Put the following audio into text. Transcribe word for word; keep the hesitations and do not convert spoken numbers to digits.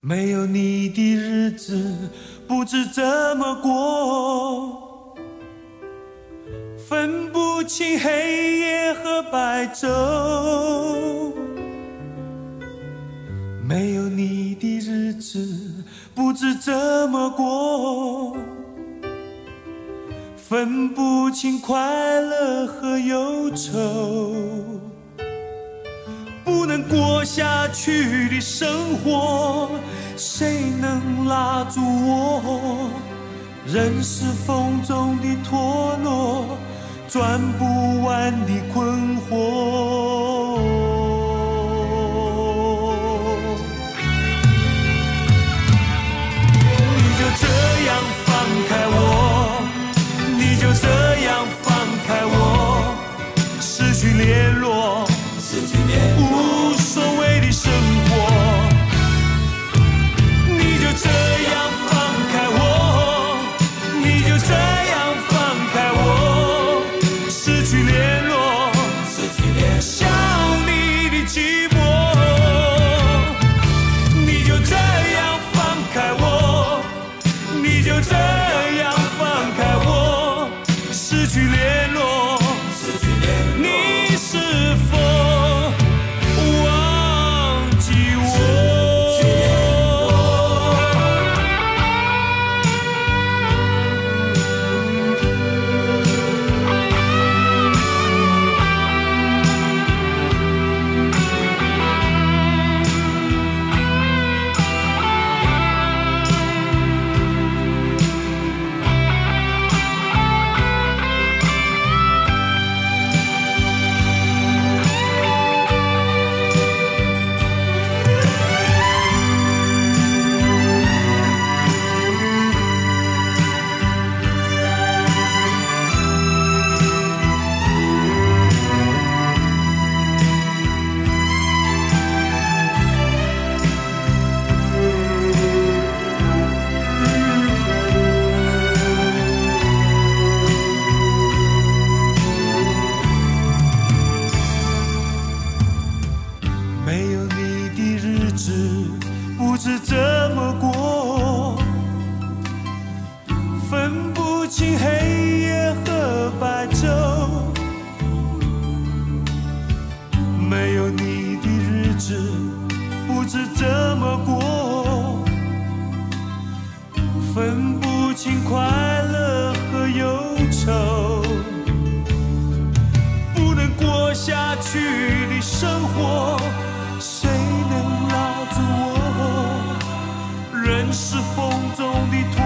没有你的日子不知怎么过，分不清黑夜和白昼。没有你的日子不知怎么过，分不清快乐和忧愁。不能过下去的生活，谁能拉住我？人是风中的陀螺，转不完的困惑。你就这样放开我，你就这样放开我，失去联络，失去联络，无所谓的生活。你就这样放开我，你就这样放开我，失去联络，失去联络，想你的寂寞。你就这样放开我，你就这样放开我，失去联络，失去联络，你是否忘记我？没有你的日子不知怎么过，分不清黑夜和白昼。没有你的日子不知怎么过，分不清快乐和忧愁。不能过下去的生活，谁能拉住我？人是风中的陀